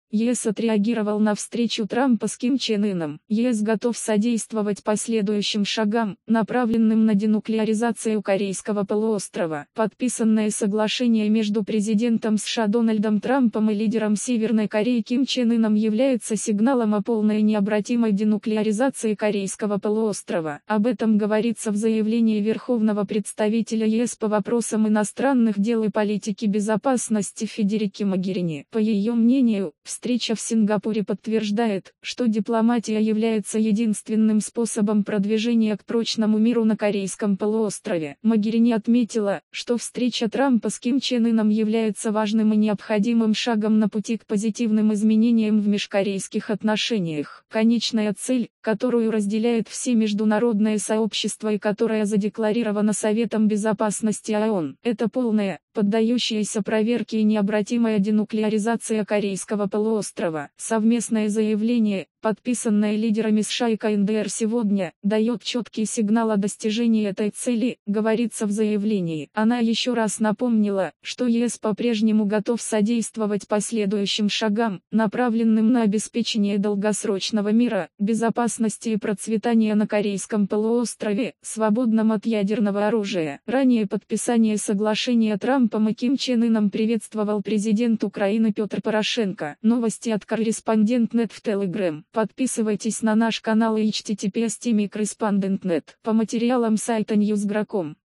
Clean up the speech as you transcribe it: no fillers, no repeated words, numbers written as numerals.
ЕС отреагировал на встречу Трампа с Ким Чен Ыном. ЕС готов содействовать последующим шагам, направленным на денуклеаризацию Корейского полуострова. Подписанное соглашение между президентом США Дональдом Трампом и лидером Северной Кореи Ким Чен Ыном является сигналом о полной необратимой денуклеаризации Корейского полуострова. Об этом говорится в заявлении Верховного представителя ЕС по вопросам иностранных дел и политики безопасности Федерики Могерини. По ее мнению, встреча в Сингапуре подтверждает, что дипломатия является единственным способом продвижения к прочному миру на Корейском полуострове. Могерини отметила, что встреча Трампа с Ким Чен Ыном является важным и необходимым шагом на пути к позитивным изменениям в межкорейских отношениях. Конечная цель, которую разделяет все международное сообщество и которая задекларирована Советом Безопасности ООН, это полная, поддающаяся проверке и необратимая денуклеаризация Корейского полуострова. Совместное заявление, подписанное лидерами США и КНДР сегодня, дает четкий сигнал о достижении этой цели, говорится в заявлении. Она еще раз напомнила, что ЕС по-прежнему готов содействовать последующим шагам, направленным на обеспечение долгосрочного мира, безопасности и процветания на Корейском полуострове, свободном от ядерного оружия. Ранее подписание соглашения Трампом и Ким Чен Ыном приветствовал президент Украины Петр Порошенко. Новости от Корреспондент.нет в Telegram. Подписывайтесь на наш канал и https://correspondent.net. По материалам сайта Newsgro.com.